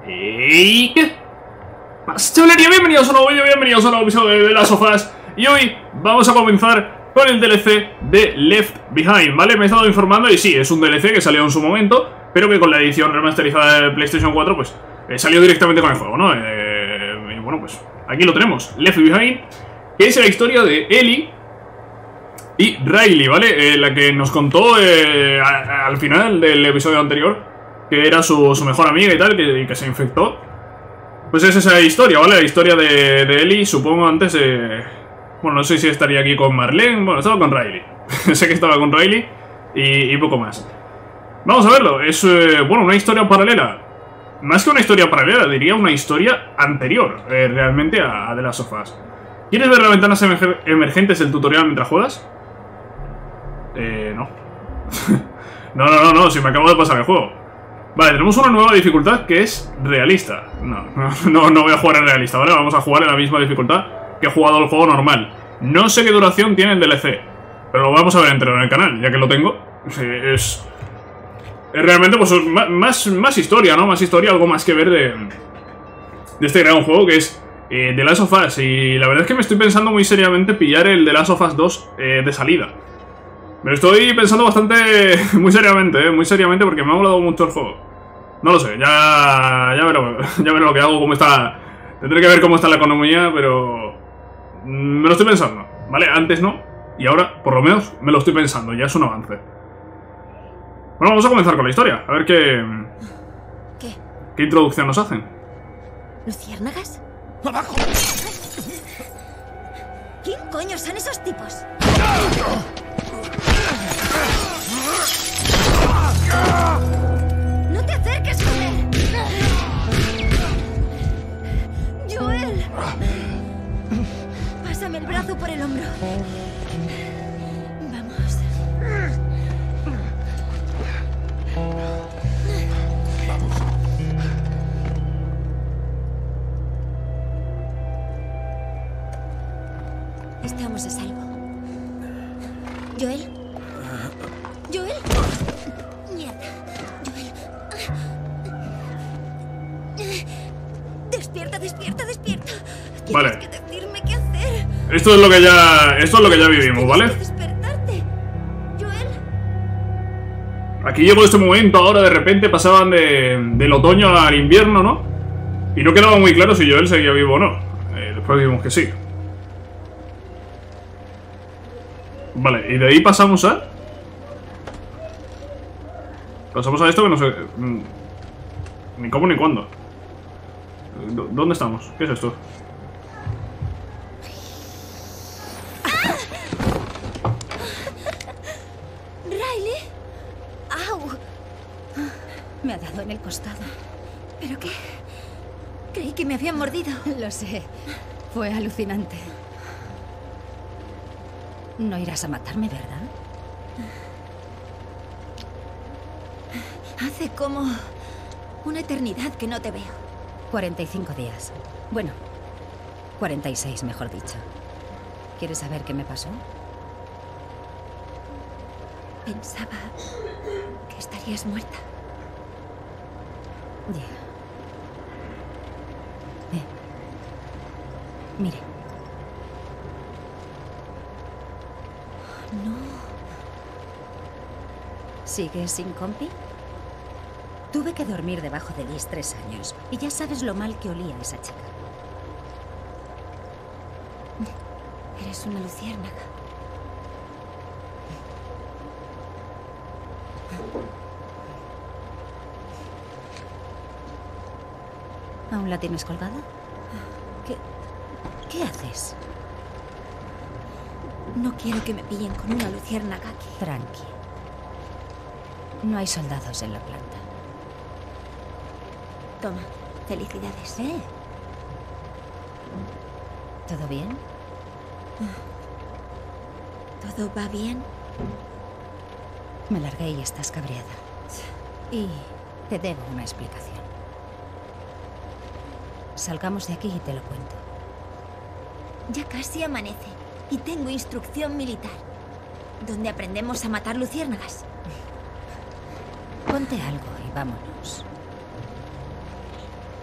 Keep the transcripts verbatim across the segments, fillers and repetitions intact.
¡Hey! ¿Qué pasa, chavalería? Bienvenidos a un nuevo vídeo, bienvenidos a un nuevo episodio de The Last of Us. Y hoy vamos a comenzar con el D L C de Left Behind, ¿vale? Me he estado informando y sí, es un D L C que salió en su momento, pero que con la edición remasterizada de PlayStation cuatro, pues, eh, salió directamente con el juego, ¿no? Eh, y bueno, pues, aquí lo tenemos, Left Behind, que es la historia de Ellie y Riley, ¿vale? Eh, la que nos contó eh, a, a, al final del episodio anterior, que era su, su mejor amiga y tal, que, y que se infectó. Pues es esa historia, ¿vale? La historia de, de Ellie, supongo antes... Eh, bueno, no sé si estaría aquí con Marlene. Bueno, estaba con Riley. Sé que estaba con Riley y, y poco más. Vamos a verlo. Es, eh, bueno, una historia paralela. Más que una historia paralela, diría una historia anterior, eh, realmente, a, a The Last of Us. ¿Quieres ver las ventanas emerg emergentes del tutorial mientras juegas? Eh, no. no, no, no, no, si me acabo de pasar el juego. Vale, tenemos una nueva dificultad que es realista. No, no, no voy a jugar en realista, ¿vale? Vamos a jugar en la misma dificultad que he jugado el juego normal. No sé qué duración tiene el D L C, pero lo vamos a ver entero en el canal, ya que lo tengo. Es... Es realmente, pues, más, más historia, ¿no? Más historia, algo más que ver de... De este gran juego que es eh, The Last of Us. Y la verdad es que me estoy pensando muy seriamente pillar el The Last of Us dos eh, de salida. Me lo estoy pensando bastante, muy seriamente, ¿eh? Muy seriamente, porque me ha molado mucho el juego. No lo sé, ya, ya, veré, ya veré lo que hago, cómo está. Tendré que ver cómo está la economía, pero me lo estoy pensando, ¿vale? Antes no, y ahora, por lo menos, me lo estoy pensando, ya es un avance. Bueno, vamos a comenzar con la historia, a ver qué... ¿Qué? ¿Qué introducción nos hacen? ¿Luciérnagas? ¡Abajo! ¿Quién coño son esos tipos? ¡No te acerques, joder! ¡Joel! Pásame el brazo por el hombro. Vamos. Estamos a salvo. ¿Joel? ¿Joel? Mierda. Joel. Despierta, despierta, despierta. Vale. Tienes que decirme qué hacer. Esto es lo que ya... Esto es lo que ya vivimos, ¿vale? Tienes que despertarte. Joel. Aquí llegó este momento, ahora de repente pasaban de, del otoño al invierno, ¿no? Y no quedaba muy claro si Joel seguía vivo o no. Eh, después vimos que sí. Vale, y de ahí pasamos a... Pasamos a esto que no sé... Ni cómo ni cuándo. ¿Dónde estamos? ¿Qué es esto? ¿Riley? ¡Au! Me ha dado en el costado. ¿Pero qué? Creí que me habían mordido. Lo sé. Fue alucinante. No irás a matarme, ¿verdad? Hace como una eternidad que no te veo. cuarenta y cinco días. Bueno, cuarenta y seis, mejor dicho. ¿Quieres saber qué me pasó? Pensaba que estarías muerta. Ya. Eh. Mire. No. ¿Sigues sin compi? Tuve que dormir debajo de Liz tres años. Y ya sabes lo mal que olía esa chica. Eres una luciérnaga. ¿Aún la tienes colgada? ¿Qué, qué haces? No quiero que me pillen con una luciérnaga aquí. Tranqui. No hay soldados en la planta. Toma, felicidades. ¿Eh? ¿Todo bien? ¿Todo va bien? Me largué y estás cabreada. Y te debo una explicación. Salgamos de aquí y te lo cuento. Ya casi amanece y tengo instrucción militar, donde aprendemos a matar luciérnagas. Ponte algo y vámonos.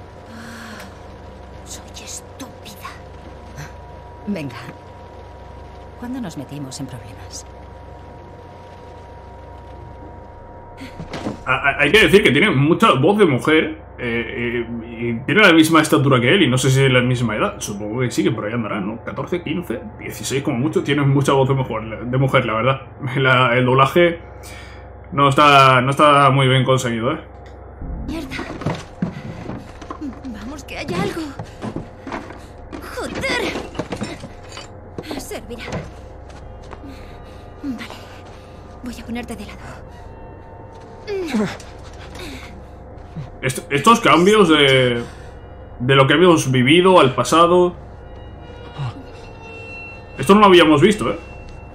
Venga. ¿Cuándo nos metimos en problemas? Hay que decir que tiene mucha voz de mujer eh, eh, y tiene la misma estatura que él y no sé si es la misma edad. Supongo que sí, que por ahí andará, ¿no? catorce, quince, dieciséis como mucho. Tiene mucha voz de mujer, de mujer la verdad. La, el doblaje no está, no está muy bien conseguido, ¿eh? Mierda. Vamos, que haya algo. Joder. Servirá. Vale. Voy a ponerte de lado. Est estos cambios de, de lo que hemos vivido al pasado. Esto no lo habíamos visto, ¿eh?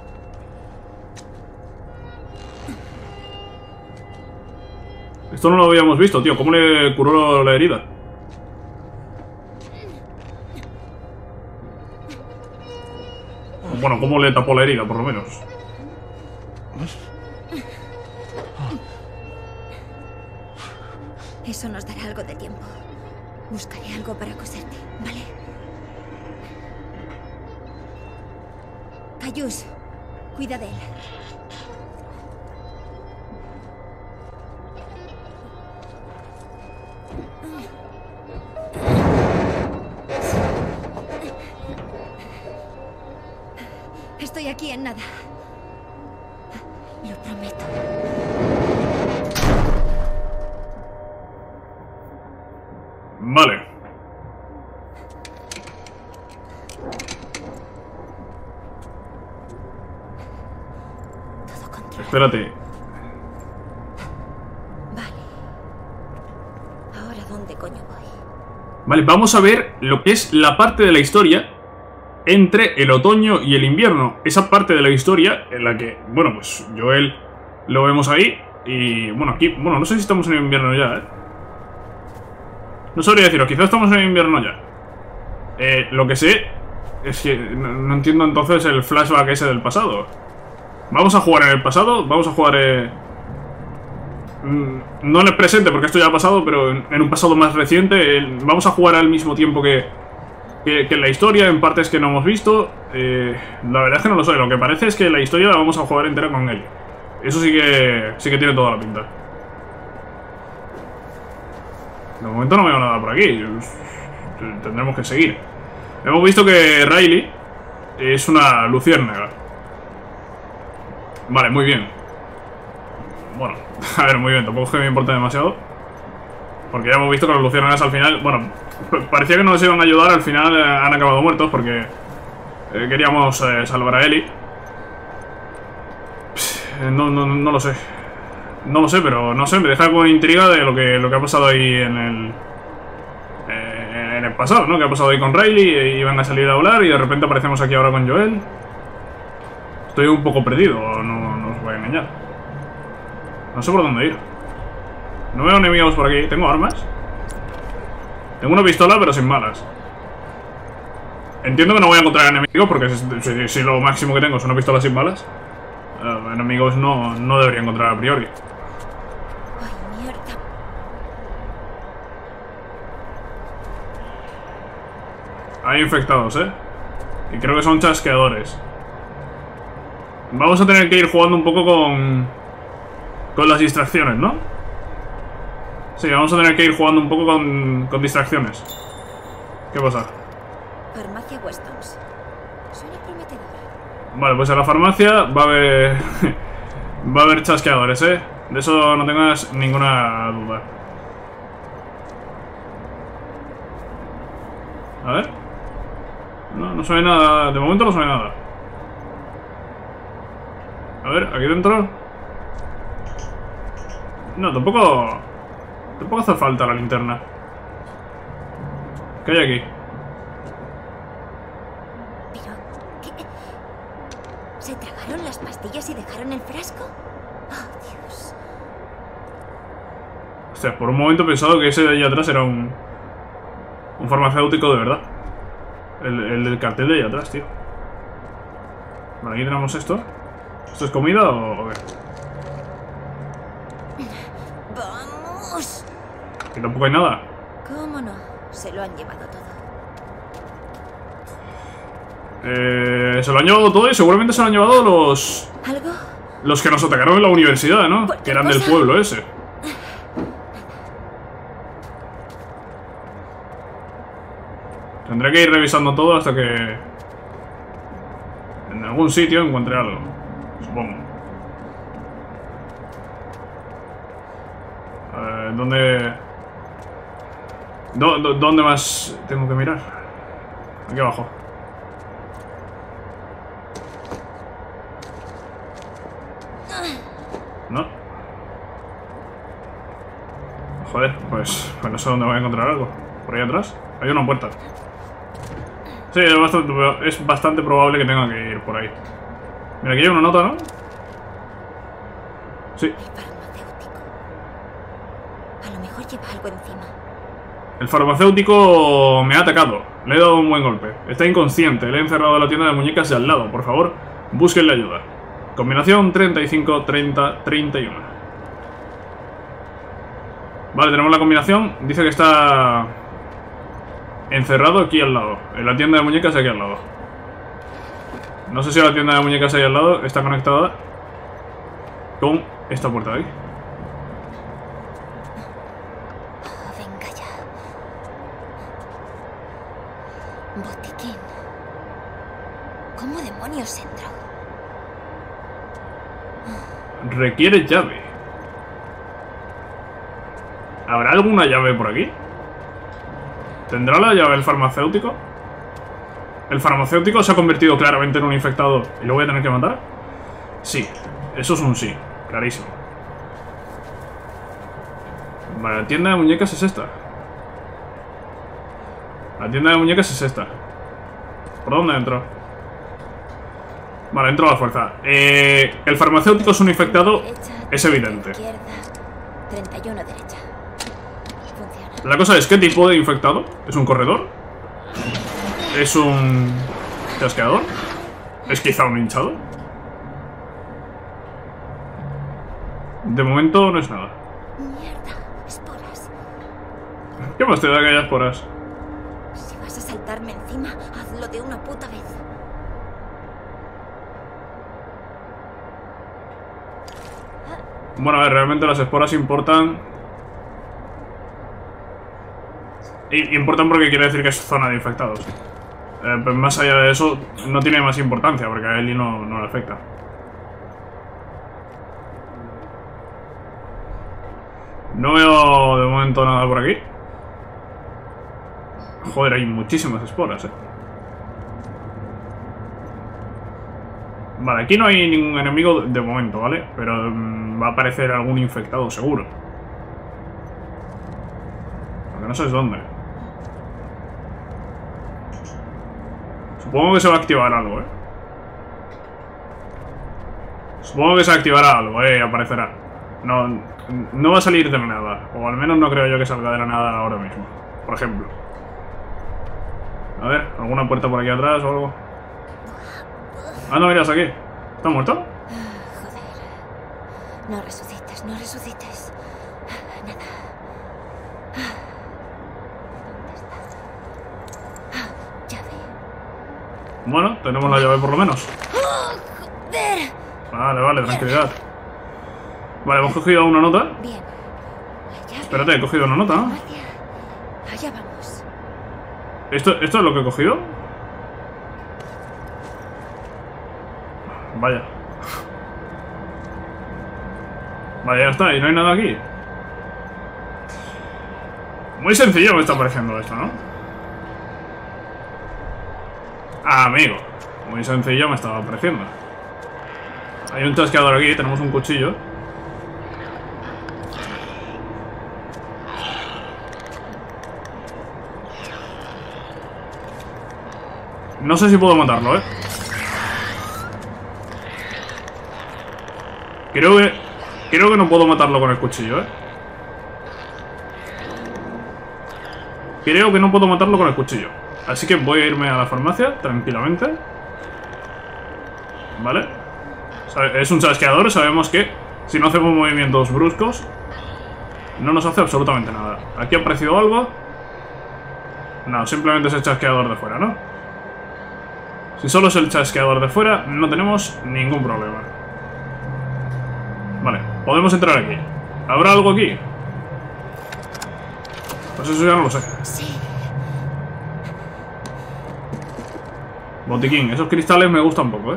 Esto no lo habíamos visto, tío. ¿Cómo le curó la herida? Bueno, ¿cómo le tapó la herida, por lo menos? Eso nos dará algo de tiempo. Buscaré algo para coserte, ¿vale? Cayús, cuida de él. Estoy aquí en nada. Lo prometo. Vale. Todo controlado. Espérate. Vale. Ahora, ¿dónde coño voy? Vale, vamos a ver lo que es la parte de la historia entre el otoño y el invierno. Esa parte de la historia en la que, bueno, pues Joel lo vemos ahí. Y, bueno, aquí, bueno, no sé si estamos en invierno ya, ¿eh? No sabría deciros, quizás estamos en invierno ya. Eh, lo que sé es que no, no entiendo entonces el flashback ese del pasado. Vamos a jugar en el pasado, vamos a jugar... Eh, no en el presente, porque esto ya ha pasado, pero en, en un pasado más reciente. Eh, vamos a jugar al mismo tiempo que, que, que en la historia, en partes que no hemos visto. Eh, la verdad es que no lo sé, lo que parece es que la historia la vamos a jugar entera con él. Eso sí que, sí que tiene toda la pinta. De momento no veo nada por aquí. Tendremos que seguir. Hemos visto que Riley es una luciérnaga. Vale, muy bien. Bueno, a ver, muy bien. Tampoco es que me importe demasiado, porque ya hemos visto que los luciérnagas al final... Bueno, parecía que no les iban a ayudar. Al final eh, han acabado muertos porque eh, queríamos eh, salvar a Ellie. Eh, no, no, no lo sé. No lo sé, pero no sé, me deja con intriga de lo que, lo que ha pasado ahí en el... Eh, en el pasado, ¿no? Que ha pasado ahí con Riley y iban a salir a hablar y de repente aparecemos aquí ahora con Joel. Estoy un poco perdido, no, no os voy a engañar. No sé por dónde ir. No veo enemigos por aquí. ¿Tengo armas? Tengo una pistola, pero sin balas. Entiendo que no voy a encontrar enemigos porque si, si, si lo máximo que tengo es una pistola sin balas, eh, enemigos no, no debería encontrar a priori. Ay, mierda. Hay infectados, ¿eh? Y creo que son chasqueadores. Vamos a tener que ir jugando un poco con... Con las distracciones, ¿no? Sí, vamos a tener que ir jugando un poco con, con distracciones. ¿Qué pasa? Farmacia Westons. Suena prometedor. Vale, pues en la farmacia va a haber... va a haber chasqueadores, ¿eh? De eso no tengas ninguna duda. A ver. No, no suena nada. De momento no suena nada. A ver, aquí dentro. No, tampoco... Tampoco hace falta la linterna. ¿Qué hay aquí? Pero... ¿qué? ¿Se tragaron las pastillas y dejaron el frasco? Oh, Dios. Hostia, por un momento he pensado que ese de ahí atrás era un... Un farmacéutico de verdad. El, el del cartel de ahí atrás, tío. Vale, aquí tenemos esto. ¿Esto es comida o, o qué? ¡Vamos! Aquí tampoco hay nada. ¿Cómo no? Se lo han llevado todo. Eh, se lo han llevado todo y seguramente se lo han llevado los... ¿Algo? Los que nos atacaron en la universidad, ¿no? Que eran del pueblo ese. Tendré que ir revisando todo hasta que... en algún sitio encuentre algo. Supongo. A ver, ¿dónde... ¿Dó- dó- ¿Dónde más tengo que mirar? Aquí abajo. ¿No? Joder, pues, pues no sé dónde voy a encontrar algo. ¿Por ahí atrás? Hay una puerta. Sí, es bastante, es bastante probable que tenga que ir por ahí. Mira, aquí hay una nota, ¿no? Sí. El farmacéutico. A lo mejor lleva algo encima. El farmacéutico me ha atacado. Le he dado un buen golpe. Está inconsciente. Le he encerrado en la tienda de muñecas de al lado. Por favor, búsquenle ayuda. Combinación treinta y cinco, treinta, treinta y uno. Vale, tenemos la combinación. Dice que está encerrado aquí al lado. En la tienda de muñecas de aquí al lado. No sé si la tienda de muñecas de ahí al lado está conectada con esta puerta de aquí. Oh, venga ya. Botiquín. ¿Cómo demonios entró? Requiere llave. ¿Habrá alguna llave por aquí? ¿Tendrá la llave el farmacéutico? ¿El farmacéutico se ha convertido claramente en un infectado y lo voy a tener que matar? Sí, eso es un sí, clarísimo. Vale, la tienda de muñecas es esta. La tienda de muñecas es esta. ¿Por dónde entro? Vale, entro a la fuerza. Eh, el farmacéutico es un infectado, es evidente. Izquierda, treinta y uno derecha. Funciona. La cosa es, ¿qué tipo de infectado? ¿Es un corredor? ¿Es un chasqueador? ¿Es quizá un hinchado? De momento no es nada. Mierda, esporas. ¿Qué más te da que haya esporas? Si vas a saltarme encima, hazlo de una puta vez. Bueno, a ver, realmente las esporas importan. I- importan porque quiere decir que es zona de infectados. Eh, pero más allá de eso, no tiene más importancia porque a Ellie no, no le afecta. No veo de momento nada por aquí. Joder, hay muchísimas esporas, eh. Vale, aquí no hay ningún enemigo de momento, ¿vale? Pero um, va a aparecer algún infectado seguro. Porque no sabes dónde. Supongo que se va a activar algo, ¿eh? Supongo que se activará algo, ¿eh? Y aparecerá. No, no va a salir de la nada. O al menos no creo yo que salga de la nada ahora mismo. Por ejemplo. A ver, ¿alguna puerta por aquí atrás o algo? Ah, no, miras aquí. ¿Está muerto? Joder. No resucites, no resucites. Nada. ¿Dónde estás? Ah, llave. Bueno, tenemos la llave por lo menos. ¡Oh, joder! Vale, vale, tranquilidad. Vale, hemos cogido una nota. Bien. La llave. Espérate, he cogido una nota, ¿no? Allá vamos. ¿Esto, ¿Esto es lo que he cogido? Vaya. Vaya, ya está, y no hay nada aquí. Muy sencillo me está pareciendo esto, ¿no? Ah, amigo. Muy sencillo me estaba pareciendo. Hay un chasqueador aquí, tenemos un cuchillo. No sé si puedo matarlo, ¿eh? Creo que... Creo que no puedo matarlo con el cuchillo, ¿eh? Creo que no puedo matarlo con el cuchillo. Así que voy a irme a la farmacia, tranquilamente. ¿Vale? Es un chasqueador, sabemos que si no hacemos movimientos bruscos no nos hace absolutamente nada. ¿Aquí ha aparecido algo? No, simplemente es el chasqueador de fuera, ¿no? Si solo es el chasqueador de fuera, no tenemos ningún problema. Vale, podemos entrar aquí. ¿Habrá algo aquí? Pues eso ya no lo sé. Sí. Botiquín, esos cristales me gustan un poco, ¿eh?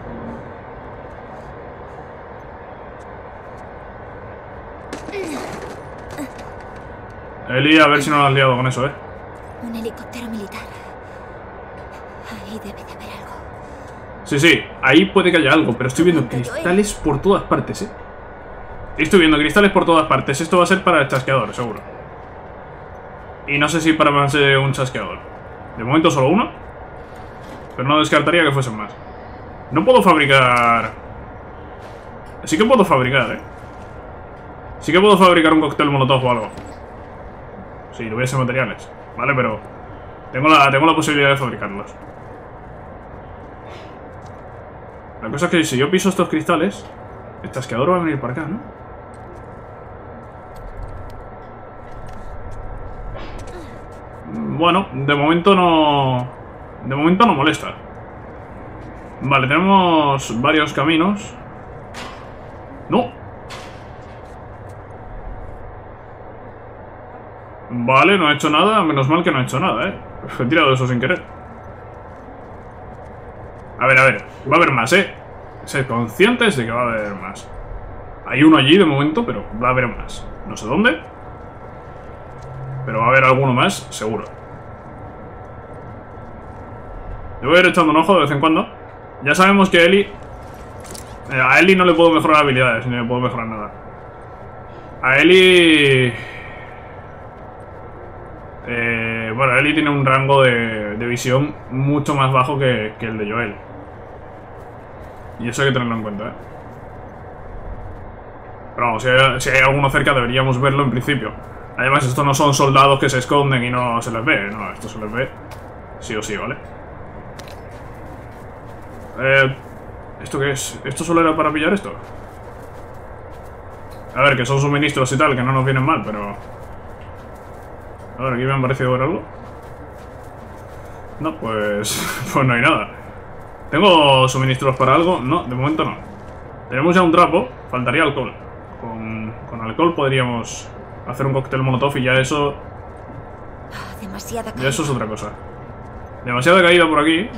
Eli, a ver si no lo has liado con eso, ¿eh? Un helicóptero militar. Ahí debe de haber algo. Sí, sí, ahí puede que haya algo, pero estoy viendo cristales por todas partes, ¿eh? Estoy viendo cristales por todas partes. Esto va a ser para el chasqueador, seguro. Y no sé si para más de un chasqueador. De momento solo uno. Pero no descartaría que fuesen más. No puedo fabricar... Sí que puedo fabricar, ¿eh? Sí que puedo fabricar un cóctel molotov o algo. Si tuviese materiales, ¿vale? Pero tengo la, tengo la posibilidad de fabricarlos. La cosa es que si yo piso estos cristales, el chasqueador va a venir para acá, ¿no? Bueno, de momento no... De momento no molesta. Vale, tenemos varios caminos. ¡No! Vale, no ha hecho nada. Menos mal que no ha hecho nada, ¿eh? He tirado eso sin querer. A ver, a ver. Va a haber más, ¿eh? Sed conscientes de que va a haber más. Hay uno allí de momento, pero va a haber más. No sé dónde. Pero va a haber alguno más, seguro. Le voy a ir echando un ojo de vez en cuando. Ya sabemos que Eli... Eh, a Eli no le puedo mejorar habilidades, ni le puedo mejorar nada. A Eli... Eh, bueno, Eli tiene un rango de, de visión mucho más bajo que, que el de Joel. Y eso hay que tenerlo en cuenta, ¿eh? Pero vamos, si hay, si hay alguno cerca deberíamos verlo en principio. Además, estos no son soldados que se esconden y no se les ve. No, esto se les ve sí o sí, ¿vale? Eh, ¿Esto qué es? ¿Esto solo era para pillar esto? A ver, que son suministros y tal, que no nos vienen mal, pero... A ver, aquí me han parecido ver algo. No, pues... Pues no hay nada. ¿Tengo suministros para algo? No, de momento no. Tenemos ya un trapo, faltaría alcohol. Con, con alcohol podríamos hacer un cóctel molotov y ya eso... Oh, demasiada Ya eso es otra cosa. Demasiada caída por aquí.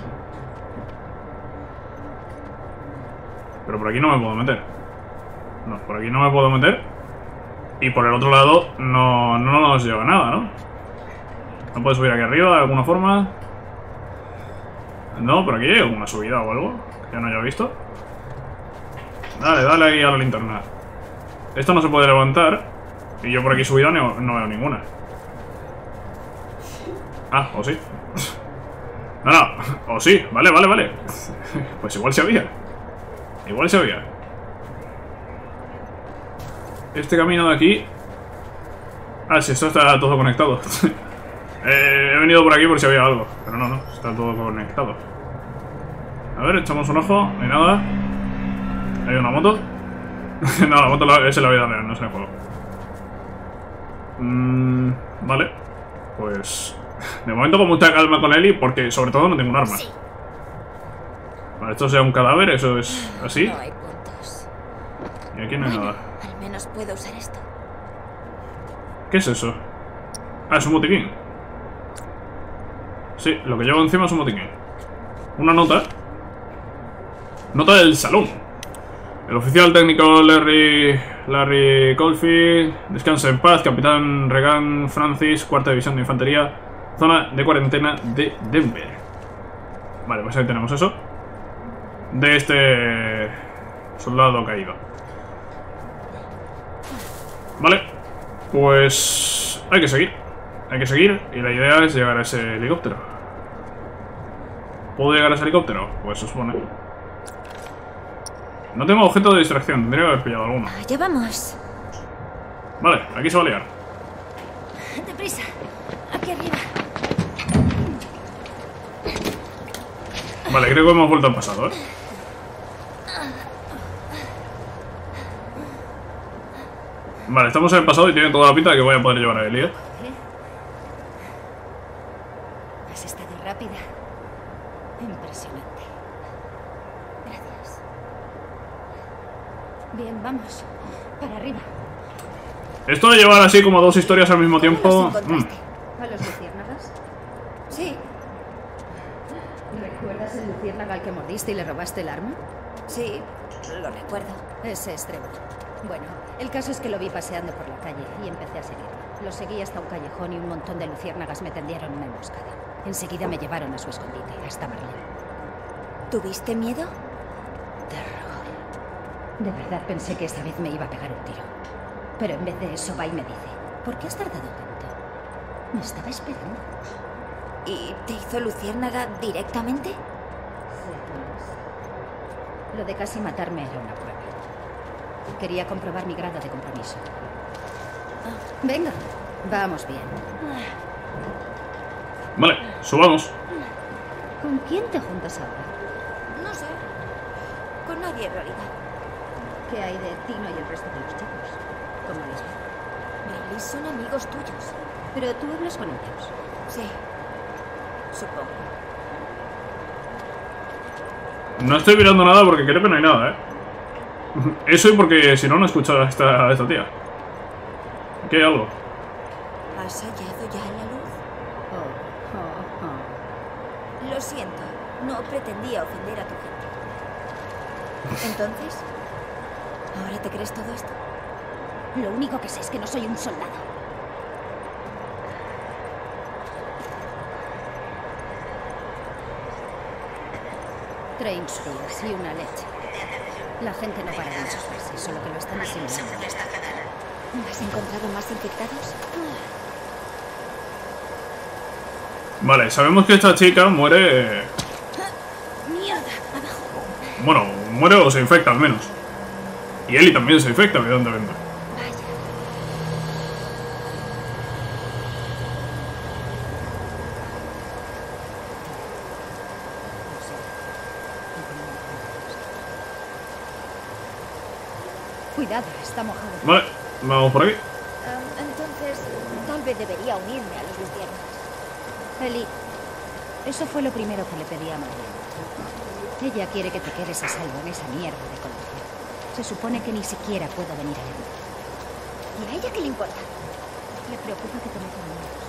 Pero por aquí no me puedo meter. No, por aquí no me puedo meter. Y por el otro lado no, no nos lleva nada, ¿no? ¿No puedo subir aquí arriba de alguna forma? No, por aquí hay alguna subida o algo que ya no haya visto. Dale, dale ahí a la linterna. Esto no se puede levantar. Y yo por aquí subida no, no veo ninguna. Ah, o sí. No, no, o sí, vale, vale, vale. Pues igual se había. Igual se había. Este camino de aquí... Ah, sí, esto está todo conectado. eh, He venido por aquí por si había algo. Pero no, no, está todo conectado. A ver, echamos un ojo. No hay nada. Hay una moto. No, la moto es en la vida real, no es en el juego. mm, Vale. Pues... De momento con mucha calma con Eli, porque sobre todo no tengo un arma. Sí. Vale, esto sea un cadáver, eso es así. No hay puntos. Y aquí no hay Bueno, nada. al menos puedo usar esto. ¿Qué es eso? Ah, es un botiquín. Sí, lo que llevo encima es un botiquín. Una nota. Nota del salón. El oficial técnico Larry... Larry Caulfield. Descansa en paz, capitán Regan Francis, cuarta división de infantería. Zona de cuarentena de Denver. Vale, pues ahí tenemos eso. De este... soldado caído. Vale. Pues... hay que seguir. Hay que seguir. Y la idea es llegar a ese helicóptero. ¿Puedo llegar a ese helicóptero? Pues se supone. No tengo objeto de distracción. Tendría que haber pillado alguno. Allá vamos. Vale, aquí se va a liar. Deprisa. Aquí arriba. Vale, creo que hemos vuelto al pasado, ¿eh? Vale, estamos en el pasado y tiene toda la pinta de que voy a poder llevar a Eli, ¿eh? Has estado rápida. Impresionante. Gracias. Bien, vamos. Para arriba. Esto de llevar así como dos historias al mismo ¿Cómo los tiempo... encontraste? mm. ¿A los luciérnagas? Sí, ¿Recuerdas el luciérnaga al que mordiste y le robaste el arma? sí, lo recuerdo. Ese es Trevor. Bueno, el caso es que lo vi paseando por la calle y empecé a seguirlo. Lo seguí hasta un callejón y un montón de luciérnagas me tendieron una emboscada. Enseguida me llevaron a su escondite, hasta Marlene. ¿Tuviste miedo? Terror. De verdad pensé que esta vez me iba a pegar un tiro. Pero en vez de eso, va y me dice: ¿por qué has tardado tanto? Me estaba esperando. ¿Y te hizo luciérnaga directamente? Lo de casi matarme era una prueba. Quería comprobar mi grado de compromiso. Venga, vamos bien. Vale, subamos. ¿Con quién te juntas ahora? No sé. Con nadie en realidad. ¿Qué hay de Tino y el resto de los chicos? ¿Cómo les va? Riley son amigos tuyos. Pero tú hablas con ellos. Sí. Supongo. No estoy mirando nada porque creo que no hay nada, ¿eh? Eso y porque si no, no he escuchado a esta, a esta tía. Aquí hay algo. ¿Has hallado ya la luz? Oh, oh, oh. Lo siento. No pretendía ofender a tu gente. Entonces, ¿ahora te crees todo esto? Lo único que sé es que no soy un soldado. Train spurs y una leche. La gente no para de enchufarse, solo que lo están asimilando. ¿Has encontrado más infectados? Vale, sabemos que esta chica muere... ¡Mierda! ¡Abajo! Bueno, muere o se infecta al menos. Y Ellie también se infecta, evidentemente. Vaya. Cuidado, está mojado. Vale, vamos por aquí. Um, entonces, tal vez debería unirme a los luciérnagas. Eli, eso fue lo primero que le pedí a María. Ella quiere que te quedes a salvo en esa mierda de colegio. Se supone que ni siquiera puedo venir a verme. ¿Y a ella qué le importa? Le preocupa que te metan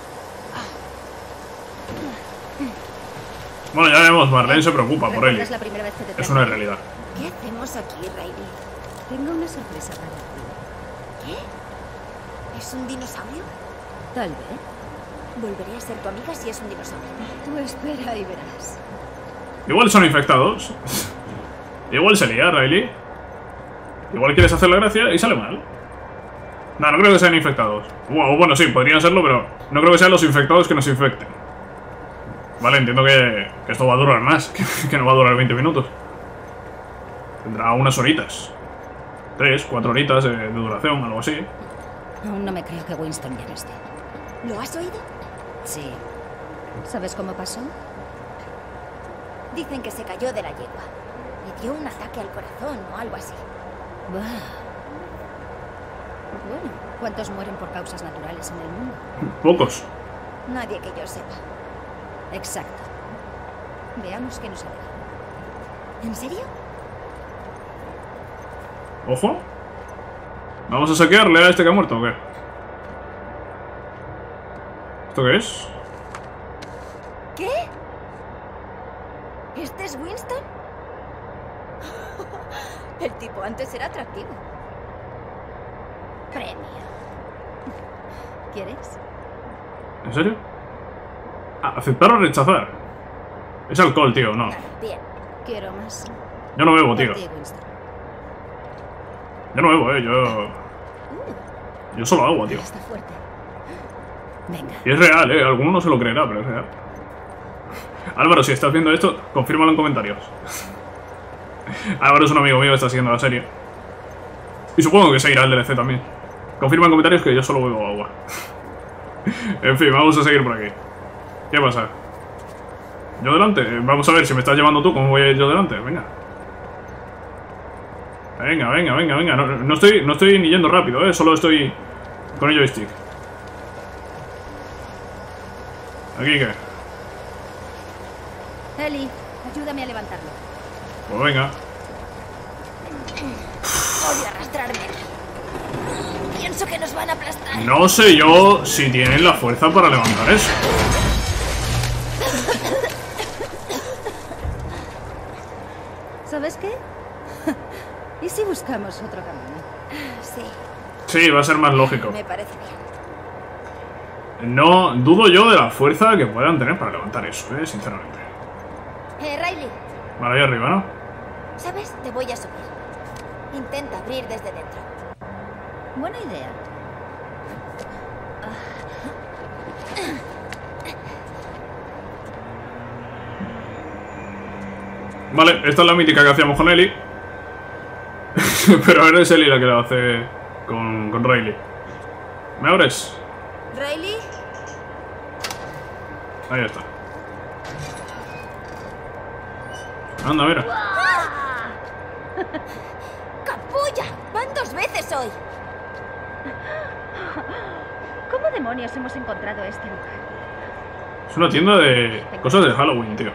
miedos. Bueno, ya vemos, Marlene se preocupa por Ellie. ¿Recuerdas la primera vez que te Es traje? una realidad. ¿Qué hacemos aquí, Riley? Tengo una sorpresa para ti. ¿Qué? ¿Es un dinosaurio? Tal vez. Volveré a ser tu amiga si es un dinosaurio. Tú espera y verás. Igual son infectados. Igual se lía, Riley. Igual quieres hacer la gracia y sale mal. No, no creo que sean infectados. Bueno, bueno, sí, podrían serlo, pero no creo que sean los infectados que nos infecten. Vale, entiendo que, que esto va a durar más, que, que no va a durar veinte minutos. Tendrá unas horitas. Tres, cuatro horitas de, de duración, algo así. Aún no me creo que Winston ya no esté. ¿Lo has oído? Sí. ¿Sabes cómo pasó? Dicen que se cayó de la yegua. Le dio un ataque al corazón o algo así. Bah. Bueno, ¿cuántos mueren por causas naturales en el mundo? Pocos. Nadie que yo sepa. Exacto. Veamos qué nos aleja. ¿En serio? Ojo. ¿Vamos a saquearle a este que ha muerto o qué? ¿Esto qué es? ¿Qué? ¿Este es Winston? El tipo antes era atractivo. Premio. ¿Quieres? ¿En serio? Ah, aceptar o rechazar. Es alcohol, tío, no. Bien. Quiero más. Yo no bebo, tío. Por ti, Winston. Yo no bebo, eh. Yo... Yo solo agua, tío. Está fuerte. Venga. Y es real, eh. Alguno no se lo creerá, pero es real. Álvaro, si estás viendo esto, confírmalo en comentarios. Álvaro es un amigo mío que está siguiendo la serie. Y supongo que seguirá el D L C también. Confirma en comentarios que yo solo bebo agua. En fin, vamos a seguir por aquí. ¿Qué pasa? ¿Yo delante? Vamos a ver si me estás llevando tú, ¿cómo voy a ir yo delante? Venga. Venga, venga, venga, venga. No, no, estoy, no estoy ni yendo rápido, ¿eh? Solo estoy con el joystick. ¿Aquí qué? Eli, Ayúdame a levantarlo. Pues venga. Odio arrastrarme. Pienso que nos van a aplastar. No sé yo si tienen la fuerza para levantar eso. ¿Sabes qué? ¿Y si buscamos otro camino? Sí, Sí, va a ser más lógico. me parece bien. No dudo yo de la fuerza que puedan tener para levantar eso, eh, sinceramente. Eh, Riley, Vale, ahí arriba, ¿no? ¿sabes? Te voy a subir. Intenta abrir desde dentro. Buena idea. Vale, esta es la mítica que hacíamos con Ellie. Pero ahora es Ellie la que lo hace con, con Riley. ¿Me abres? Riley, Ahí está. Anda, mira. ¡capulla! Van dos veces hoy. ¿Cómo demonios hemos encontrado este lugar? Es una tienda de cosas de Halloween, tío.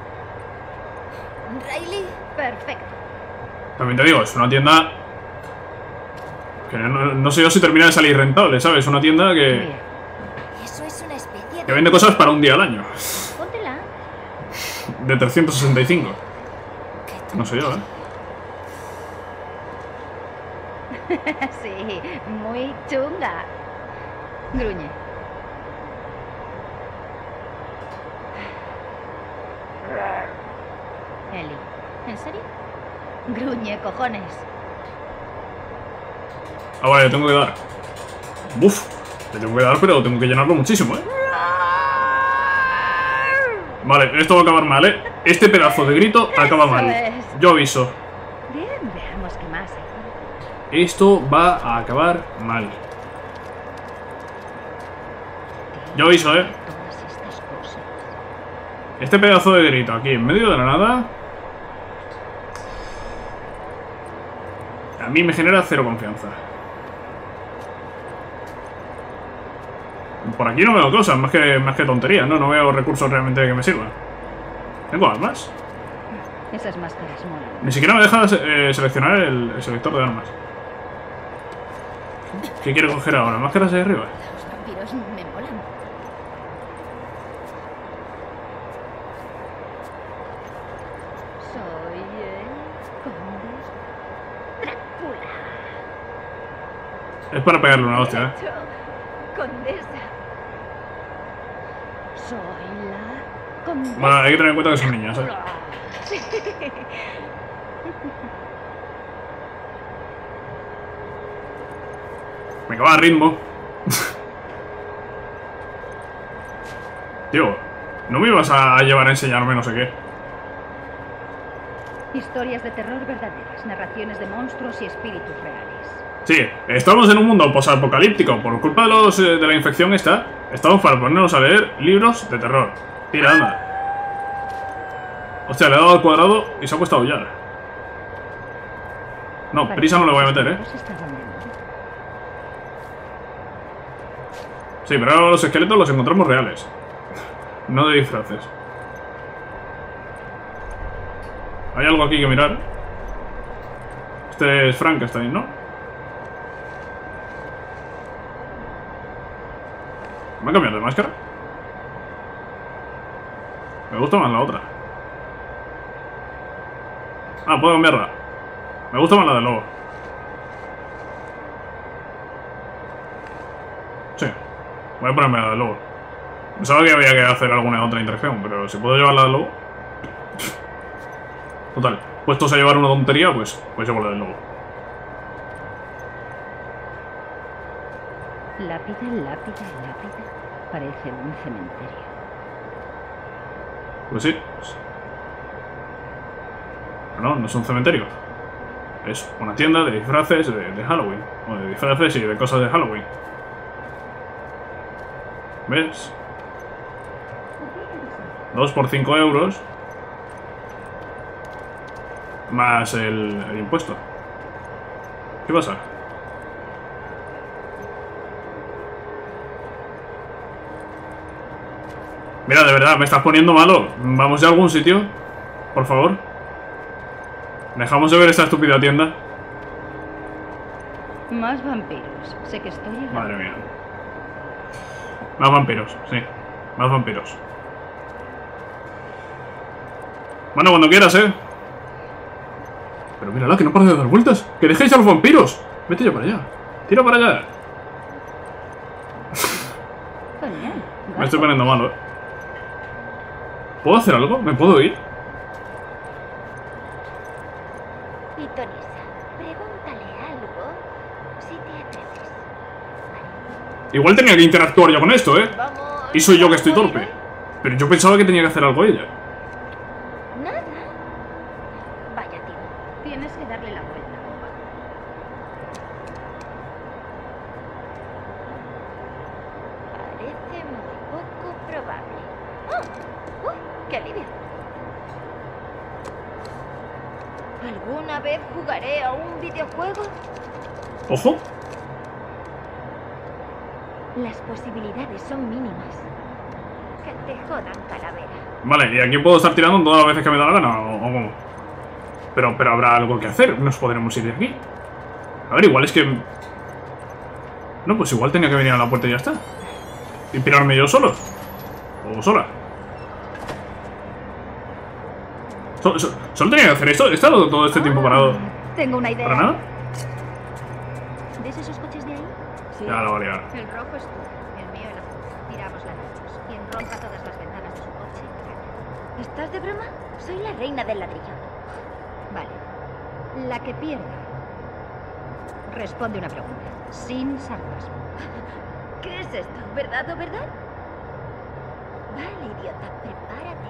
Riley, Perfecto. También te digo, es una tienda que no, no sé yo si termina de salir rentable, ¿sabes? Es una tienda Muy que, bien. eso es una especie que de... vende cosas para un día al año. Póntela. De trescientos sesenta y cinco. Qué No sé yo, ¿eh? Sí, muy chunga. Gruñe. Ellie, ¿en serio? Gruñe, cojones. Ah, vale, le tengo que dar. Buf, le tengo que dar, pero tengo que llenarlo muchísimo, ¿eh? Vale, esto va a acabar mal, ¿eh? Este pedazo de grito acaba mal. Yo aviso. Bien, veamos qué más hay. Esto va a acabar mal. Yo aviso, ¿eh? Todas estas cosas. Este pedazo de grito aquí en medio de la nada a mí me genera cero confianza. Por aquí no veo cosas, más que, más que tonterías, ¿no? No veo recursos realmente que me sirvan. ¿Tengo armas? Esas máscaras molan. Ni siquiera me deja eh, seleccionar el, el selector de armas. ¿Qué quiero coger ahora? ¿Máscaras de arriba? Los vampiros me molan. Soy el conde Drácula. Es para pegarle una hostia, ¿eh? Hecho, condesa. Soy la condesa. Bueno, hay que tener en cuenta que son niñas, ¿eh? Sí. Me acaba ritmo. Tío, no me ibas a llevar a enseñarme no sé qué. Historias de terror verdaderas, narraciones de monstruos y espíritus reales. Sí, estamos en un mundo posapocalíptico. Por culpa de, los, eh, de la infección esta, estamos para ponernos a leer libros de terror. Tira, anda. Hostia, le he dado al cuadrado y se ha puesto a aullar. No, prisa no le voy a meter, ¿eh? Sí, pero ahora los esqueletos los encontramos reales. No de disfraces. Hay algo aquí que mirar. Este es Frankenstein, ¿no? ¿Me ha cambiado de máscara? Me gusta más la otra. Ah, puedo cambiarla. Me gusta más la del lobo. Sí. Voy a ponerme la del lobo. Pensaba que había que hacer alguna otra interacción, pero si puedo llevar la del lobo... Total, puestos a llevar una tontería, pues, pues llevo la del lobo. Lápida, lápida, lápida. Parece un cementerio. Pues sí. No, no es un cementerio. Es una tienda de disfraces de, de Halloween. O de disfraces y de cosas de Halloween. ¿Ves? Dos por cinco euros. Más el, el impuesto. ¿Qué pasa? Mira, de verdad, me estás poniendo malo. ¿Vamos ya a algún sitio? Por favor. Dejamos de ver esta estúpida tienda. Más vampiros. Sé que estoy en la... Madre mía. Más vampiros, sí. Más vampiros. Bueno, cuando quieras, ¿eh? Pero mírala, que no para de dar vueltas. ¡Que dejéis a los vampiros! Vete ya para allá. Tira para allá. Genial. Me estoy poniendo malo, ¿eh? ¿Puedo hacer algo? ¿Me puedo ir? Pitonisa, pregúntale algo si te atreves. Igual tenía que interactuar yo con esto, ¿eh? Vamos. Y soy yo que estoy torpe. Pero yo pensaba que tenía que hacer algo ella. Nada. Vaya, tío. Tienes que darle la vuelta, boba. Parece muy poco probable. ¡Oh! ¡Uy! ¡Qué alivio! ¿Alguna vez jugaré a un videojuego? Ojo. Las posibilidades son mínimas. Que te jodan, calavera. Vale, y aquí puedo estar tirando todas las veces que me da la gana, o, o cómo. Pero, pero habrá algo que hacer. Nos podremos ir de aquí. A ver, igual es que... No, pues igual tenía que venir a la puerta y ya está. Y pirarme yo solo. O sola. So- so- solo tenía que hacer esto. He estado todo este tiempo parado. Tengo una idea. ¿Para nada? ¿Ves esos coches de ahí? Sí. Ya la voy a liar. El rojo es tú, el mío el azul. Tiramos la luz. Quien rompa todas las ventanas de su coche, gana. ¿Estás de broma? Soy la reina del ladrillo. Vale. La que pierda responde una pregunta, sin sarcasmo. ¿Qué es esto? ¿Verdad o verdad? Vale, idiota, prepárate.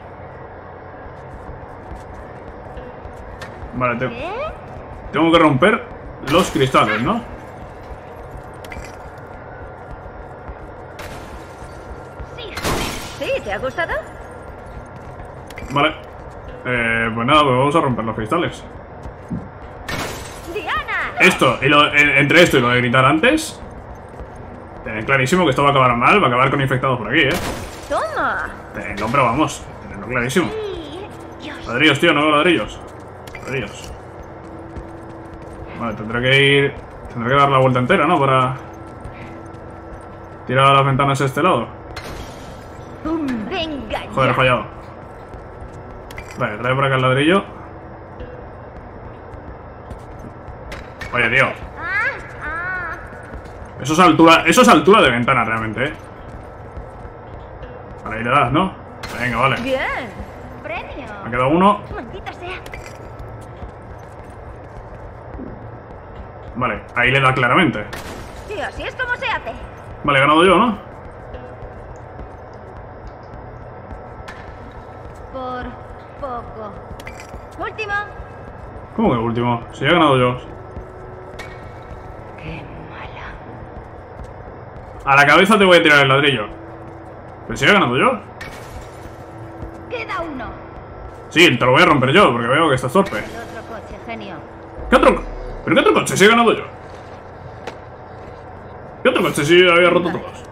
Vale, te- ¿Qué? tengo que romper los cristales, ¿no? Sí, joder. ¿Sí? ¿Te ha gustado? Vale. Eh, pues nada, pues vamos a romper los cristales. ¡Diana! Esto, y lo, en- entre esto y lo de gritar antes, tened clarísimo que esto va a acabar mal, va a acabar con infectados por aquí, ¿eh? ¡Toma! Tenedlo, pero vamos, tenedlo clarísimo. Sí. Dios. Ladrillos, tío, no veo ladrillos. Ladrillos. Vale, tendré que ir... Tendré que dar la vuelta entera, ¿no? Para... tirar las ventanas a este lado. Venga, Joder, he ya. fallado. Vale, trae por acá el ladrillo. Oye, tío. Ah, ah. Eso es altura, eso es altura de ventana realmente, ¿eh? Vale, ahí le das, ¿no? Venga, vale. Bien. Premio. Me ha quedado uno. Maldita sea. Vale, ahí le da claramente. Y así es como se hace. Vale, he ganado yo, ¿no? Por poco. Último. ¿Cómo que último? Si he ganado yo. Qué mala. A la cabeza te voy a tirar el ladrillo. Pero si he ganado yo. Queda uno. Sí, te lo voy a romper yo, porque veo que estás torpe. El otro coche, genio. ¿Qué otro? co- ¿Pero qué otro coche? Si he ganado yo. ¿Qué otro coche? Si había roto todos.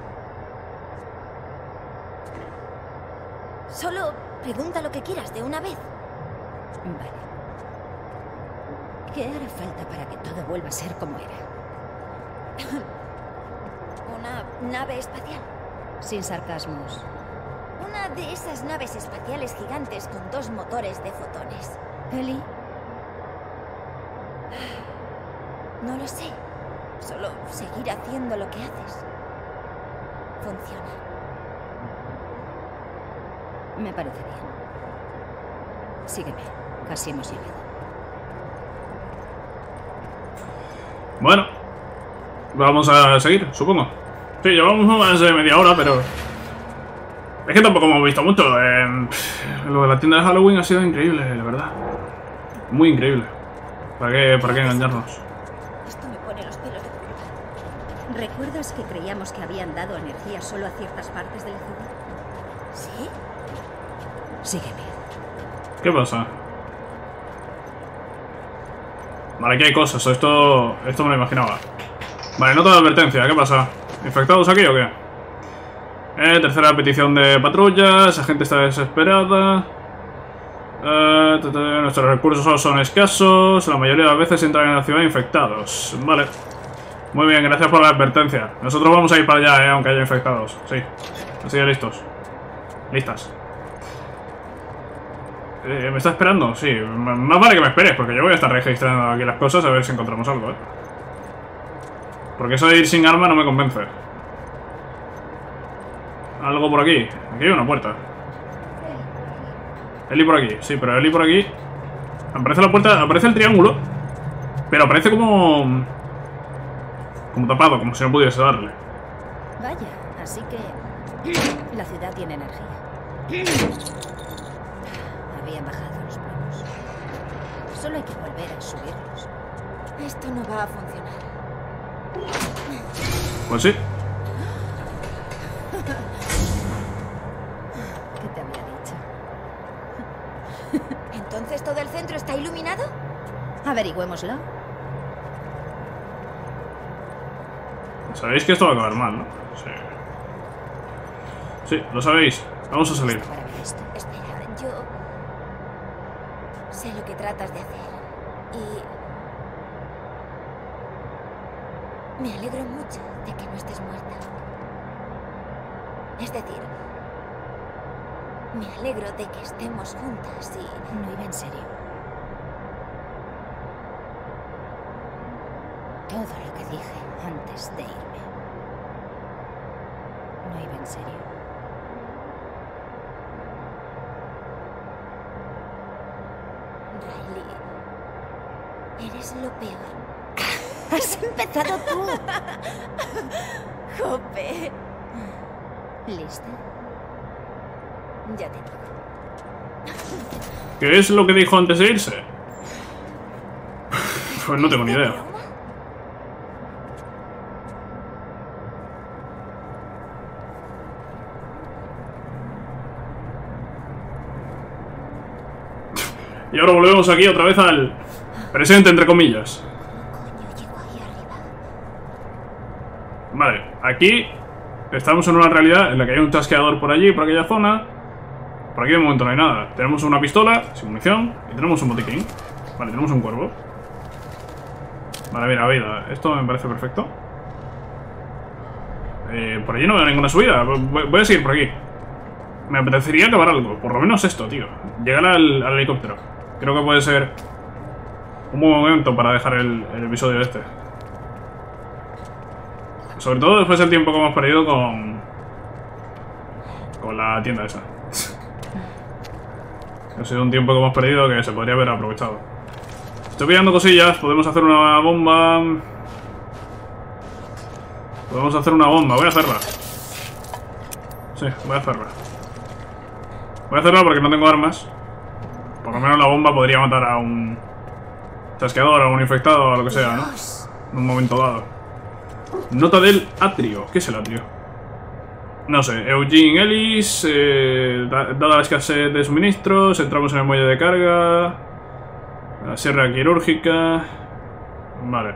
Solo pregunta lo que quieras de una vez. Vale. ¿Qué hará falta para que todo vuelva a ser como era? Una nave espacial. Sin sarcasmos. Una de esas naves espaciales gigantes con dos motores de fotones. Ellie, No lo sé. Solo seguir haciendo lo que haces. Funciona. me parece bien. Sígueme. Casi hemos llegado. Bueno. Vamos a seguir, supongo. Sí, llevamos más de media hora, pero... Es que tampoco hemos visto mucho. Eh, lo de la tienda de Halloween ha sido increíble, la verdad. Muy increíble. ¿Para qué, para qué engañarnos? Esto me pone los pelos de punta. ¿Recuerdas que creíamos que habían dado energía solo a ciertas partes de la ciudad? ¿Sí? Sígueme. ¿Qué pasa? Vale, aquí hay cosas. Esto, esto me lo imaginaba. Vale, nota de advertencia. ¿Qué pasa? ¿Infectados aquí o qué? Eh, tercera petición de patrullas. La gente está desesperada. Uh, nuestros recursos son escasos. La mayoría de las veces entran en la ciudad infectados. Vale. Muy bien, gracias por la advertencia. Nosotros vamos a ir para allá, eh, aunque haya infectados. Sí. Así que listos. Listas. Eh, ¿Me está esperando? Sí. Más vale que me esperes, porque yo voy a estar registrando aquí las cosas a ver si encontramos algo, eh. Porque eso de ir sin arma no me convence. Algo por aquí. Aquí hay una puerta. Eli por aquí. Sí, pero Eli por aquí. Aparece la puerta. Aparece el triángulo. Pero aparece como... como tapado, como si no pudiese darle. Vaya, así que... la ciudad tiene energía. Habían bajado los planos. Solo hay que volver a subirlos. Esto no va a funcionar. Pues sí. ¿Qué te había dicho? ¿Entonces todo el centro está iluminado? Averigüémoslo. Sabéis que esto va a acabar mal, ¿no? Sí. Sí, lo sabéis. Vamos a salir. Para ver esto. Espera, yo... sé lo que tratas de hacer. Y... me alegro mucho de que no estés muerta. Es decir... me alegro de que estemos juntas y... No iba en serio. Todo lo que dije antes de irme. No iba en serio. Riley... eres lo peor. ¡Has empezado tú! ¡Jope! ¿Lista? Ya te digo. ¿Qué es lo que dijo antes de irse? Pues no tengo ni idea. Y ahora volvemos aquí otra vez al presente, entre comillas. Coño, llegó ahí arriba. Vale, aquí estamos en una realidad en la que hay un chasqueador por allí, por aquella zona. Por aquí de momento no hay nada. Tenemos una pistola sin munición y tenemos un botiquín. Vale, tenemos un cuervo. Vale, mira, vida. Esto me parece perfecto. Eh, por allí no veo ninguna subida. Voy, voy a seguir por aquí. Me apetecería acabar algo. Por lo menos esto, tío. Llegar al, al helicóptero. Creo que puede ser un buen momento para dejar el, el episodio este. Sobre todo después del tiempo que hemos perdido con... con la tienda esa. Ha sido un tiempo que hemos perdido que se podría haber aprovechado. Estoy pillando cosillas. Podemos hacer una bomba. Podemos hacer una bomba. Voy a hacerla. Sí, voy a hacerla. Voy a hacerla porque no tengo armas. Por lo menos la bomba podría matar a un chasqueador, a un infectado o a lo que sea, ¿no? En un momento dado. Nota del atrio. ¿Qué es el atrio? No sé. Eugene Ellis. Eh, dada la escasez de suministros, entramos en el muelle de carga. La sierra quirúrgica. Vale.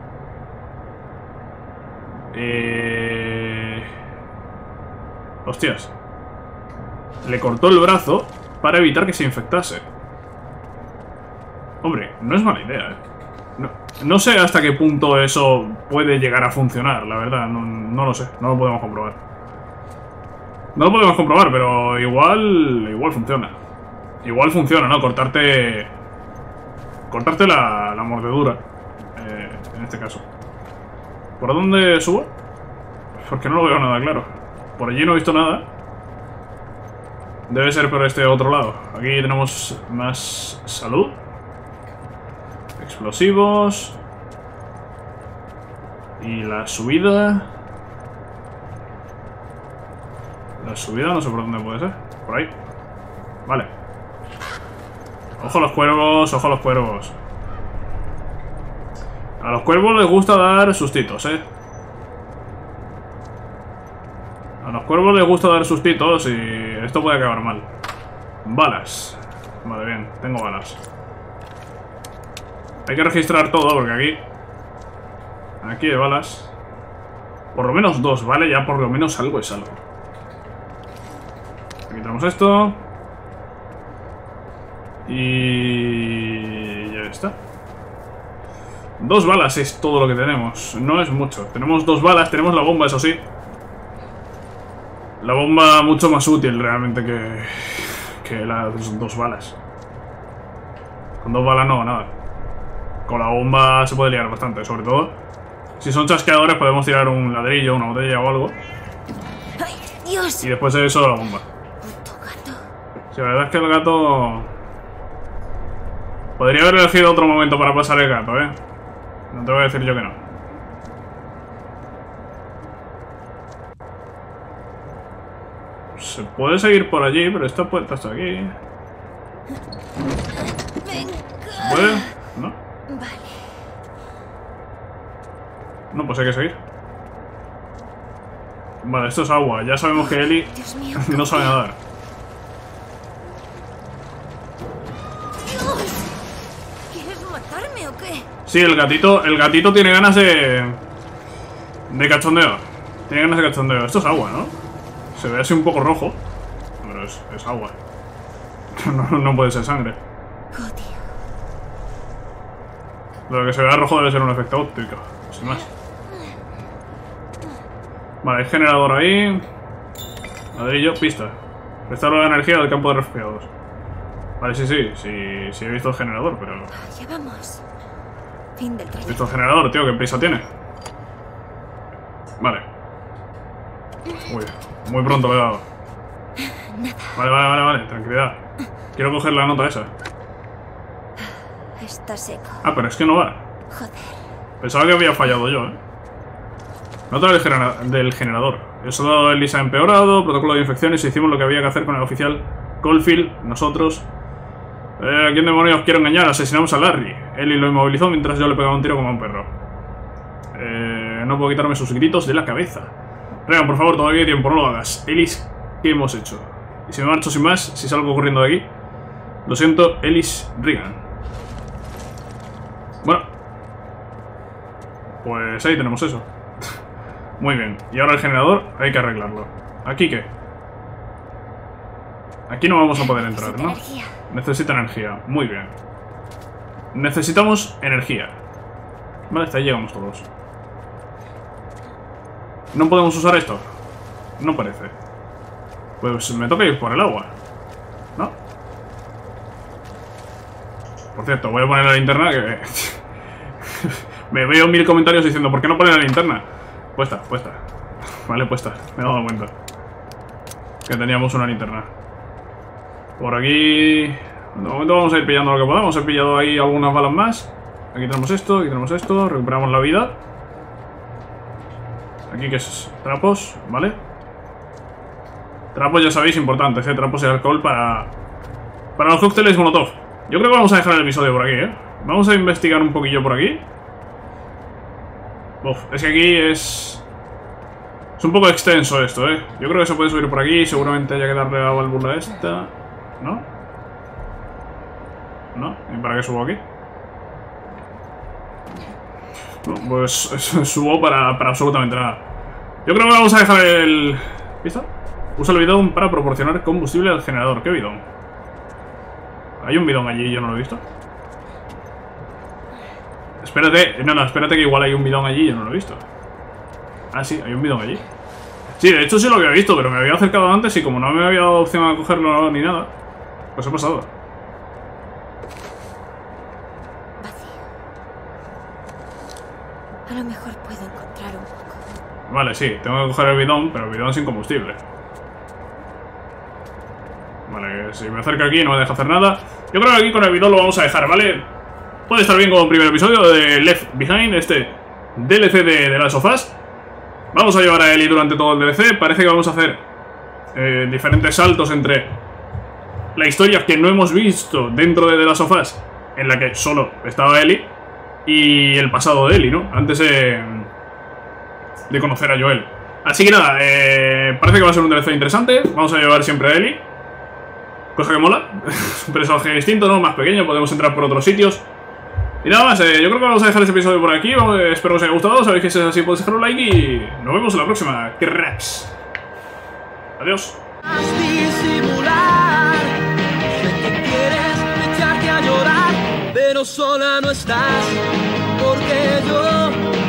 Eh... Hostias. Le cortó el brazo para evitar que se infectase. Hombre, no es mala idea, ¿eh? No, no sé hasta qué punto eso puede llegar a funcionar, la verdad. No, no lo sé, no lo podemos comprobar. No lo podemos comprobar, pero igual igual funciona. Igual funciona, ¿no? Cortarte... Cortarte la, la mordedura. Eh, en este caso. ¿Por dónde subo? Porque no lo veo nada claro. Por allí no he visto nada. Debe ser por este otro lado. Aquí tenemos más salud. Explosivos. Y la subida. La subida no sé por dónde puede ser. Por ahí. Vale. Ojo a los cuervos, ojo a los cuervos. A los cuervos les gusta dar sustitos, eh. A los cuervos les gusta dar sustitos y esto puede acabar mal. Balas. Vale, bien, tengo balas. Hay que registrar todo porque aquí... Aquí hay balas. Por lo menos dos, ¿vale? Ya por lo menos algo es algo. Aquí tenemos esto. Y ya está. Dos balas es todo lo que tenemos. No es mucho. Tenemos dos balas, tenemos la bomba, eso sí. La bomba mucho más útil realmente que, que las dos balas. Con dos balas no, nada. Con la bomba se puede liar bastante, sobre todo si son chasqueadores podemos tirar un ladrillo, una botella o algo. ¡Ay, Dios! Y después de eso la bomba. Puto gato. Sí, la verdad es que el gato... Podría haber elegido otro momento para pasar el gato, ¿eh? No te voy a decir yo que no. Se puede seguir por allí, pero esta puerta está aquí. Venga. ¿Se puede? ¿No? Vale. No, pues hay que seguir. Vale, esto es agua. Ya sabemos que Ellie Dios mío. no sabe nadar. Dios. ¿Quieres matarme o qué? Sí, el gatito, el gatito tiene ganas de... De cachondeo. Tiene ganas de cachondeo. Esto es agua, ¿no? Se ve así un poco rojo. Pero es, es agua. No, no puede ser sangre. Oh, tío. Lo que se vea rojo debe ser un efecto óptico. Sin más. Vale, hay generador ahí. Ladrillo, pista. Restaura la energía del campo de refugiados. Vale, sí, sí, sí, sí he visto el generador, pero... Ya vamos. Fin del He trayecto. visto el generador, tío, ¿qué prisa tiene? Vale. Uy, muy pronto le he dado. Vale, vale, vale, vale, tranquilidad. Quiero coger la nota esa. Está seco. Ah, pero es que no va. Joder. Pensaba que había fallado yo, ¿eh? Nota del, genera del generador. El soldado de Elisa ha empeorado, protocolo de infecciones, hicimos lo que había que hacer con el oficial Caulfield, nosotros. Eh, ¿A quién demonios quiero engañar? Asesinamos a Larry. Ellie lo inmovilizó mientras yo le pegaba un tiro como a un perro. Eh, no puedo quitarme sus gritos de la cabeza. Regan, por favor, todavía hay tiempo, no lo hagas. Ellis, ¿qué hemos hecho? Y si me marcho sin más, si salgo corriendo de aquí. Lo siento, Ellis Regan. Bueno. Pues ahí tenemos eso. Muy bien. Y ahora el generador hay que arreglarlo. ¿Aquí qué? Aquí no vamos a poder entrar, ¿no? Energía. Necesita energía. Muy bien. Necesitamos energía. Vale, hasta ahí llegamos todos. ¿No podemos usar esto? No parece. Pues me toca ir por el agua, ¿no? Por cierto, voy a poner la linterna que... Me veo mil comentarios diciendo ¿por qué no poner la linterna? Puesta, puesta. Vale, puesta. Me he dado cuenta que teníamos una linterna. Por aquí... De momento vamos a ir pillando lo que podamos. He pillado ahí algunas balas más. Aquí tenemos esto, aquí tenemos esto. Recuperamos la vida. Aquí que es trapos, ¿vale? Trapos ya sabéis, importantes, ¿eh? Trapos y alcohol para... Para los cócteles Molotov. Yo creo que vamos a dejar el episodio por aquí, ¿eh? Vamos a investigar un poquillo por aquí. Uf, es que aquí es... Es un poco extenso esto, ¿eh? Yo creo que se puede subir por aquí. Seguramente haya que darle a la válvula esta. ¿No? ¿No? ¿Y para qué subo aquí? No, pues subo para, para absolutamente nada. Yo creo que vamos a dejar el... ¿Listo? Usa el bidón para proporcionar combustible al generador. ¿Qué bidón? Hay un bidón allí y yo no lo he visto. Espérate, no, no, espérate que igual hay un bidón allí y yo no lo he visto. Ah, sí, hay un bidón allí. Sí, de hecho sí lo había visto, pero me había acercado antes y como no me había dado opción a cogerlo ni nada, pues he pasado. Vacío. A lo mejor puedo encontrar un poco. Vale, sí, tengo que coger el bidón, pero el bidón sin combustible. Vale, si me acerco aquí no me deja hacer nada. Yo creo que aquí con el bidón lo vamos a dejar, ¿vale? Puede estar bien como primer episodio de Left Behind, este D L C de, de las sofás. Vamos a llevar a Ellie durante todo el D L C. Parece que vamos a hacer eh, diferentes saltos entre la historia que no hemos visto dentro de, de las sofás, en la que solo estaba Ellie, y el pasado de Ellie, ¿no? Antes de, de conocer a Joel. Así que nada, eh, parece que va a ser un D L C interesante. Vamos a llevar siempre a Ellie, cosa que mola. Un personaje distinto, ¿no? Más pequeño, podemos entrar por otros sitios. Y nada más, eh, yo creo que vamos a dejar este episodio por aquí. Vamos, eh, espero que os haya gustado. Sabéis que si es así podéis dejar un like y nos vemos en la próxima. Cracks. Adiós. Disimular, sé que quieres echar pero sola no estás, porque yo